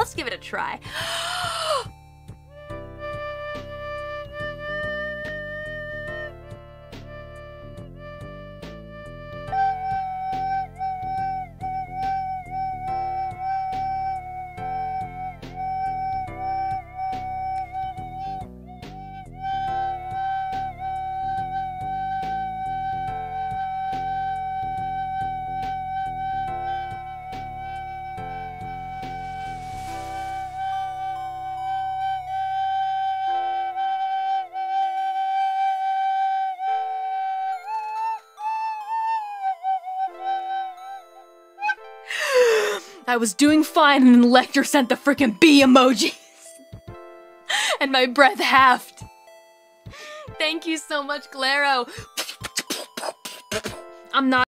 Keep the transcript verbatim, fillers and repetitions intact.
let's give it a try. I was doing fine and then Lecter sent the frickin' bee emojis. And my breath halved. Thank you so much, Claro. I'm not